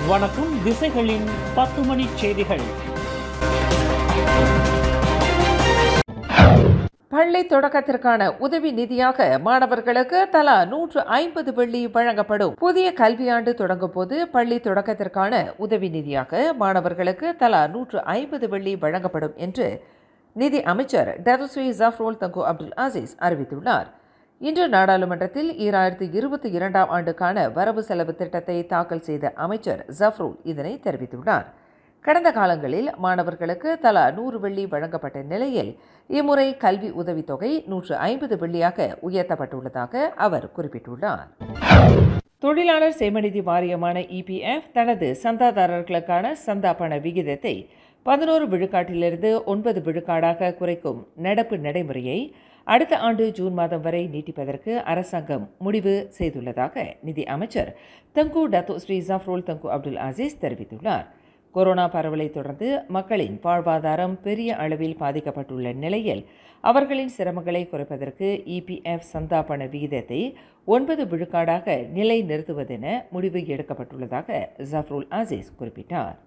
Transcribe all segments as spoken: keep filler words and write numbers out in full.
வணக்கம். திசைகளின் பத்து மணி செய்திகள். பள்ளி தொடக்கத்திற்கான உதவி நிதியாக மாணவர்களுக்கு தலா நூற்று ஐம்பது வெள்ளி வழங்கப்படும். புதிய கல்வியாண்டு தொடங்கும் போது பள்ளி தொடக்கத்திற்கான உதவி நிதியாக மாணவர்களுக்கு தலா நூற்று ஐம்பது வெள்ளி வழங்கப்படும் என்று நிதி அமைச்சர் டத்துஸ்ரீ ஜஃப்ருல் தங்கு அப்துல் அசீஸ் அறிவித்துள்ளார். இன்று நாடாளுமன்றத்தில் ஈராயிரத்தி இருபத்தி இரண்டாம் ஆண்டுக்கான வரவு செலவு திட்டத்தை தாக்கல் செய்த அமைச்சர் ஜஃப்ருல் இதனை தெரிவித்துள்ளார். கடந்த காலங்களில் மாணவர்களுக்கு தலா நூறு வெள்ளி வழங்கப்பட்ட நிலையில் இம்முறை கல்வி உதவித்தொகை நூற்று ஐம்பது வெள்ளியாக உயர்த்தப்பட்டுள்ளதாக அவர் குறிப்பிட்டுள்ளார். தொழிலாளர் சேமநிதி வாரியமான இபிஎஃப் தனது சந்தாதாரர்களுக்கான சந்தா பண விகிதத்தை பதினோரு விழுக்காட்டிலிருந்து ஒன்பது விழுக்காடாக குறைக்கும் நடப்பு நடைமுறையை அடுத்த ஆண்டு ஜூன் மாதம் வரை நீட்டிப்பதற்கு அரசாங்கம் முடிவு செய்துள்ளதாக நிதி அமைச்சர் தங்கு டத்துஸ்ரீ ஜஃப்ருல் தங்கு அப்துல் அசீஸ் தெரிவித்துள்ளார். கொரோனா பரவலை தொடர்ந்து மக்களின் வாழ்வாதாரம் பெரிய அளவில் பாதிக்கப்பட்டுள்ள நிலையில் அவர்களின் சிரமங்களை குறைப்பதற்கு இபிஎஃப் சந்தா பண விகிதத்தை ஒன்பது விழுக்காடாக நிலை நிறுத்துவதென முடிவு எடுக்கப்பட்டுள்ளதாக ஜஃப்ருல் அசீஸ் குறிப்பிட்டார்.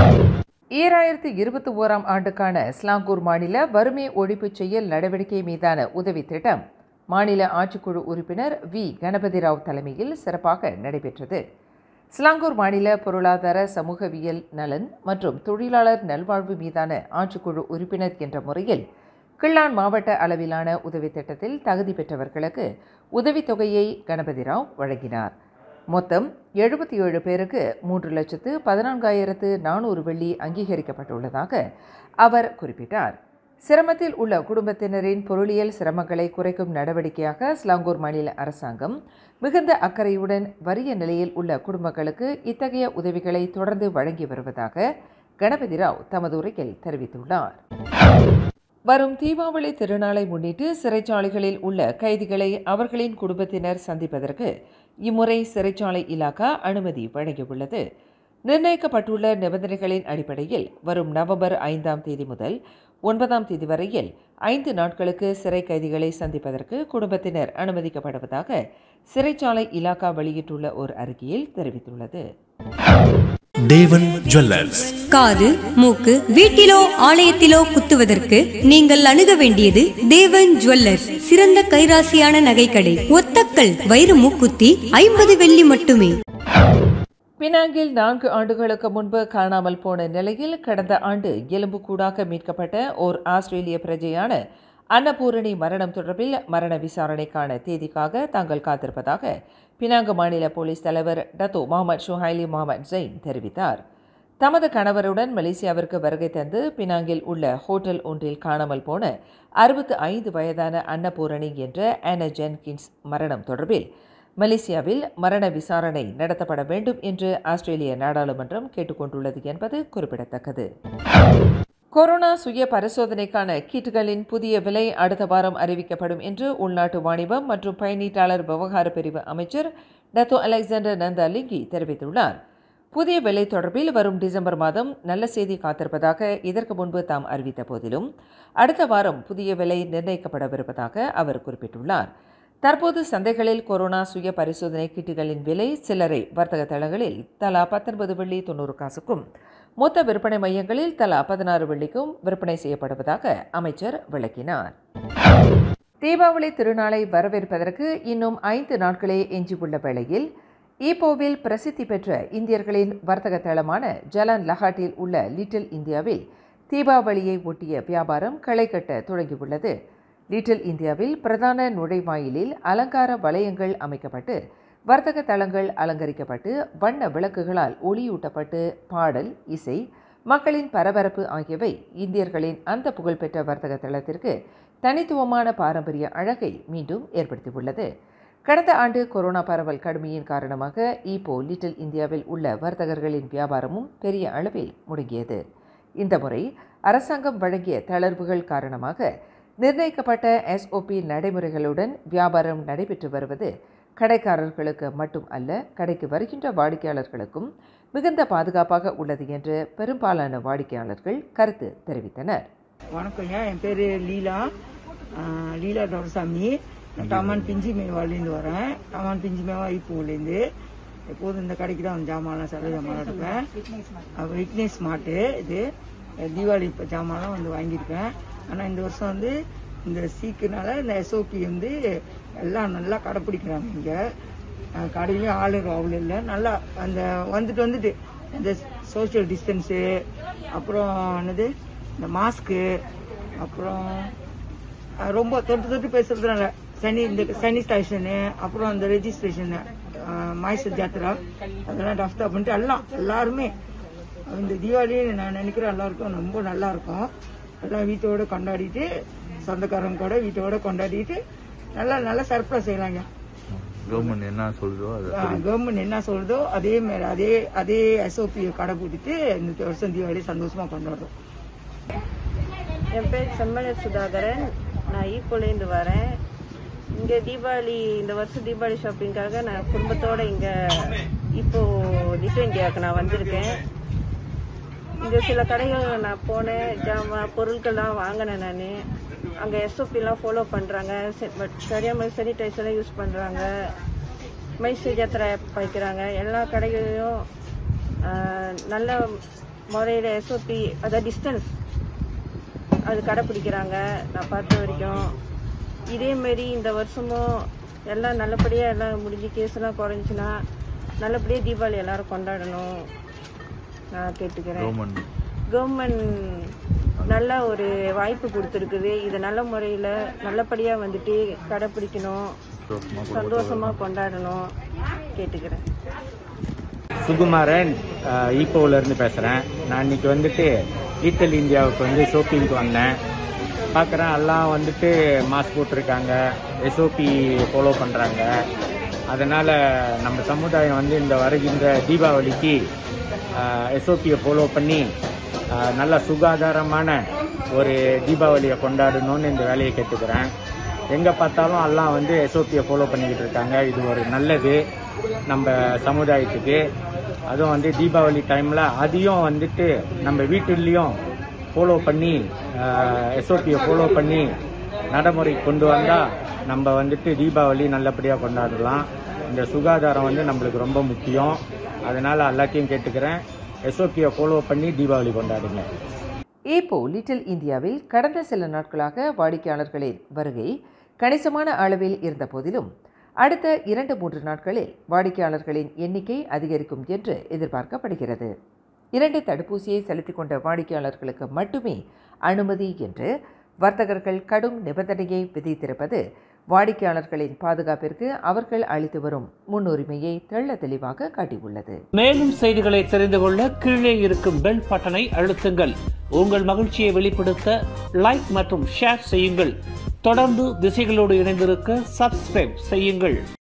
ஈராயிரத்தி இருபத்தி ஓராம் ஆண்டுக்கான ஸ்லாங்கூர் மாநில வறுமை ஒழிப்பு செயல் நடவடிக்கை மீதான உதவி திட்டம் மாநில ஆட்சிக்குழு உறுப்பினர் வி கணபதி ராவ் தலைமையில் சிறப்பாக நடைபெற்றது. ஸ்லாங்கூர் மாநில பொருளாதார சமூகவியல் நலன் மற்றும் தொழிலாளர் நல்வாழ்வு மீதான ஆட்சிக்குழு உறுப்பினர் என்ற முறையில் கிள்ளான் மாவட்ட அளவிலான உதவி திட்டத்தில் தகுதி பெற்றவர்களுக்கு உதவித்தொகையை கணபதி ராவ் வழங்கினார். மொத்தம் எழுபத்தி ஏழு பேருக்கு மூன்று லட்சத்து பதினான்காயிரத்து நானூறு வெள்ளி அங்கீகரிக்கப்பட்டுள்ளதாக அவர் குறிப்பிட்டார். சிரமத்தில் உள்ள குடும்பத்தினரின் பொருளியல் சிரமங்களை குறைக்கும் நடவடிக்கையாக ஸ்லாங்கூர் மாநில அரசாங்கம் மிகுந்த அக்கறையுடன் வறிய நிலையில் உள்ள குடும்பங்களுக்கு இத்தகைய உதவிகளை தொடர்ந்து வழங்கி வருவதாக கணபதி ராவ் தமது உரையில் தெரிவித்துள்ளார். வரும் தீபாவளி திருநாளை முன்னிட்டு சிறைச்சாலைகளில் உள்ள கைதிகளை அவர்களின் குடும்பத்தினர் சந்திப்பதற்கு இம்முறை சிறைச்சாலை இலாகா அனுமதி வழங்கியுள்ளது. நிர்ணயிக்கப்பட்டுள்ள நிபந்தனைகளின் அடிப்படையில் வரும் நவம்பர் ஐந்தாம் தேதி முதல் ஒன்பதாம் தேதி வரையில் ஐந்து நாட்களுக்கு சிறை கைதிகளை சந்திப்பதற்கு குடும்பத்தினர் அனுமதிக்கப்படுவதாக சிறைச்சாலை இலாகா வெளியிட்டுள்ள ஒரு அறிக்கையில் தெரிவித்துள்ளது. தேவன் ஜுவல்லர்ஸ். காது, மூக்கு, வீட்டிலோ ஆலயத்திலோ குத்துவதற்கு நீங்கள் அணுக வேண்டியது தேவன் ஜுவல்லர்ஸ். சிறந்த கைராசியான நகைக்கடை. ஒத்தக்கல் வைர மூக்குத்தி ஐம்பது வெள்ளி மட்டுமே. பினாங்கில் நான்கு ஆண்டுகளுக்கு முன்பு காணாமல் போன நிலையில் கடந்த ஆண்டு எலும்புக்கூடாக மீட்கப்பட்ட ஓர் ஆஸ்திரேலிய பிரஜையான அன்னபூரணி மரணம் தொடர்பில் மரண விசாரணைக்கான தேதிக்காக தாங்கள் காத்திருப்பதாக பினாங்கு மாநில போலீஸ் தலைவர் Dato Mohamad Shuhaily Mohamad Zain தெரிவித்தார். தமது கணவருடன் மலேசியாவிற்கு வருகை தந்து பினாங்கில் உள்ள ஹோட்டல் ஒன்றில் காணாமல் போன அறுபத்து ஐந்து வயதான அன்னபூரணி என்ற ஆனா ஜென்கின்ஸ் மரணம் தொடர்பில் மலேசியாவில் மரண விசாரணை நடத்தப்பட வேண்டும் என்று ஆஸ்திரேலிய நாடாளுமன்றம் கேட்டுக்கொண்டுள்ளது என்பது குறிப்பிடத்தக்கது. கொரோனா சுய பரிசோதனைக்கான கிட்டுகளின் புதிய விலை அடுத்த வாரம் அறிவிக்கப்படும் என்று உள்நாட்டு வாணிபம் மற்றும் பயணீட்டாளர் விவகார பிரிவு அமைச்சர் டத்தோ அலெக்சாண்டர் நந்தா லிங்கி தெரிவித்துள்ளார். புதிய விலை தொடர்பில் வரும் டிசம்பர் மாதம் நல்ல செய்தி காத்திருப்பதாக இதற்கு முன்பு தாம் அறிவித்த போதிலும் அடுத்த வாரம் புதிய விலை நிர்ணயிக்கப்படவிருப்பதாக அவர் குறிப்பிட்டுள்ளார். தற்போது சந்தைகளில் கொரோனா சுய பரிசோதனை கிட்டுகளின் விலை சில்லறை வர்த்தக தளங்களில் தலா பத்தொன்பது வெள்ளி தொண்ணூறு காசுக்கும் மொத்த விற்பனை மையங்களில் தலா பதினாறு வெள்ளிக்கும் விற்பனை செய்யப்படுவதாக அமைச்சர் விளக்கினார். தீபாவளி திருநாளை வரவேற்பதற்கு இன்னும் ஐந்து நாட்களே எஞ்சியுள்ள வேளையில் ஈப்போவில் பிரசித்தி பெற்ற இந்தியர்களின் வர்த்தக தளமான ஜலான் லஹாட்டில் உள்ள லிட்டில் இந்தியாவில் தீபாவளியை ஒட்டிய வியாபாரம் களை கட்ட தொடங்கியுள்ளது. லிட்டில் இந்தியாவில் பிரதான நுழைவாயிலில் அலங்கார வளையங்கள் அமைக்கப்பட்டு வர்த்தக தளங்கள் அலங்கரிக்கப்பட்டு வண்ண விளக்குகளால் ஒளியூட்டப்பட்டு பாடல், இசை, மக்களின் பரபரப்பு ஆகியவை இந்தியர்களின் அந்த புகழ்பெற்ற வர்த்தக தளத்திற்கு தனித்துவமான பாரம்பரிய அழகை மீண்டும் ஏற்படுத்தியுள்ளது. கடந்த ஆண்டு கொரோனா பரவல் கடுமையின் காரணமாக ஈப்போ லிட்டில் இந்தியாவில் உள்ள வர்த்தகர்களின் வியாபாரமும் பெரிய அளவில் முடங்கியது. இந்த முறை அரசாங்கம் வழங்கிய தளர்வுகள் காரணமாக நிர்ணயிக்கப்பட்ட எஸ்ஓபி நடைமுறைகளுடன் வியாபாரம் நடைபெற்று வருவது கடைக்காரர்களுக்கு மட்டும் அல்ல, கடைக்கு வருகின்ற வாடிக்கையாளர்களுக்கும் மிகுந்த பாதுகாப்பாக உள்ளது என்று பெரும்பாலான வாடிக்கையாளர்கள் கருத்து தெரிவித்தனர். வணக்கங்க, என் பேர் லீலா லீலா டொரசாமி. நான் டாமான் பிஞ்சி மேவாலேருந்து வரேன். டாமான் பிஞ்சி மேவா இப்போலேருந்து எப்போதும் இந்த கடைக்கு தான் ஜாமான்லாம் சரள ஜாமான்லாம் எடுப்பேன். விக்னேஷ் ஸ்மார்ட்டு இது தீபாவளி இப்போ ஜாமான்லாம் வந்து வாங்கியிருக்கேன். ஆனால் இந்த வருஷம் வந்து இந்த சீக்குனால இந்த எஸ்ஓபி வந்து எல்லாம் நல்லா கடைப்பிடிக்கிறாங்க. இங்கே கடையிலையும் ஆளு அவ்வளோ இல்லை, நல்லா அந்த வந்துட்டு வந்துட்டு இந்த சோஷியல் டிஸ்டன்ஸு, அப்புறம் என்னது இந்த மாஸ்க்கு, அப்புறம் ரொம்ப தொட்டு தொட்டு பேசுறதுனால சனி இந்த சானிடைசேஷனு, அப்புறம் அந்த ரெஜிஸ்ட்ரேஷனு மைசூர் ஜாத்திரா அதெல்லாம் டஃப்டா பண்ணிட்டு எல்லாம் எல்லாருமே இந்த தீபாவளி நான் நினைக்கிறேன் எல்லாருக்கும் ரொம்ப நல்லா இருக்கும். எல்லாம் வீட்டோட கொண்டாடிட்டு சொந்தக்காரங்க கூட வீட்டோட கொண்டாடிட்டு நல்லா நல்லா சர்ப்ரைஸ் செய்யலாங்க. கவர்மெண்ட் என்ன சொல்றதோ கவர்மெண்ட் என்ன சொல்றதோ அதே மாதிரி அதே அதே எஸ்ஓபியை கடைபிடித்து இந்த வருஷம் தீபாவளி சந்தோஷமா கொண்டாடுறோம். என் பேர் செம்மலை சுதாகரன். நான் ஈப்போலேருந்து வரேன். இங்கே தீபாவளி இந்த வருஷம் தீபாவளி ஷாப்பிங்காக நான் குடும்பத்தோடு இங்கே இப்போ லிட்டில் இந்தியாவுக்கு நான் வந்திருக்கேன். இங்கே சில கடைகள் நான் போனேன், ஜாமா பொருட்கள்லாம் வாங்கினேன். நான் அங்கே எஸ்ஓபிலாம் ஃபாலோ பண்ணுறாங்க, பட் சரியாக மாதிரி சானிடைசர்லாம் யூஸ் பண்ணுறாங்க, மைசூர் ஜாத்திரா வைக்கிறாங்க. எல்லா கடைகளையும் நல்ல முறையில் எஸ்ஓபி அதாவது டிஸ்டன்ஸ் அது கடைப்பிடிக்கிறாங்க நான் பார்த்த வரைக்கும். இதேமாரி இந்த வருஷமும் எல்லாம் நல்லபடியாக எல்லாம் முடிஞ்சு கேஸ்லாம் குறைஞ்சின்னா நல்லபடியாக தீபாவளி எல்லாரும் கொண்டாடணும் நான் கேட்டுக்கிறேன். கவர்மெண்ட் நல்ல ஒரு வாய்ப்பு கொடுத்துருக்குது. இதை நல்ல முறையில் நல்லபடியாக வந்துட்டு கடைப்பிடிக்கணும், சந்தோஷமாக கொண்டாடணும் கேட்டுக்கிறேன். சுகுமாரன் ஈப்போவிலேருந்து பேசுகிறேன். நான் இன்னைக்கு வந்துட்டு லிட்டில் இந்தியாவுக்கு வந்து ஷாப்பிங்க்கு வந்தேன். பார்க்குறேன் எல்லாம் வந்துட்டு மாஸ்க் போட்டிருக்காங்க, எஸ்ஓபி ஃபாலோ பண்ணுறாங்க. அதனால் நம்ம சமுதாயம் வந்து இந்த வருகின்ற தீபாவளிக்கு எஸ்ஓபியை ஃபாலோ பண்ணி நல்ல சுகாதாரமான ஒரு தீபாவளியை கொண்டாடணும்னு இந்த வேலையை கேட்டுக்கிறேன். எங்கே பார்த்தாலும் எல்லாம் வந்து எஸ்ஓபியை ஃபாலோ பண்ணிக்கிட்டு இருக்காங்க. இது ஒரு நல்லது நம்ம சமுதாயத்துக்கு. அதுவும் வந்து தீபாவளி டைமில் அதையும் வந்துட்டு நம்ம வீட்டுலேயும் ஃபாலோ பண்ணி எஸ்ஓபியை ஃபாலோ பண்ணி நடைமுறை கொண்டு வந்தால் நம்ம வந்துட்டு தீபாவளி நல்லபடியாக கொண்டாடலாம். இந்த சுகாதாரம் வந்து நம்மளுக்கு ரொம்ப முக்கியம். அதனால் எல்லாத்தையும் கேட்டுக்கிறேன், எஸ்ஓபியை ஃபாலோ பண்ணி தீபாவளி கொண்டாடுங்க. இப்போ லிட்டில் இந்தியாவில் கடந்த சில நாட்களாக வாடிக்கையாளர்களின் வருகை கணிசமான அளவில் இருந்த போதிலும் அடுத்த இரண்டு மூன்று நாட்களில் வாடிக்கையாளர்களின் எண்ணிக்கை அதிகரிக்கும் என்று எதிர்பார்க்கப்படுகிறது. இரண்டு தடுப்பூசியை செலுத்திக் கொண்ட வாடிக்கையாளர்களுக்கு மட்டுமே அனுமதி என்று வர்த்தகர்கள் கடும் நிபந்தனையை விதித்திருப்பது வாடிக்கையாளர்களின் பாதுகாப்பிற்கு அவர்கள் அளித்து வரும் முன்னுரிமையை தெள்ள தெளிவாக காட்டியுள்ளது. மேலும் செய்திகளை தெரிந்து கொள்ள கீழே இருக்கும் பெல் பட்டனை அழுத்துங்கள். உங்கள் மகிழ்ச்சியை வெளிப்படுத்த லைக் மற்றும் ஷேர் செய்யுங்கள். தொடர்ந்து திசைகளோடு இணைந்திருக்க சப்ஸ்கிரைப் செய்யுங்கள்.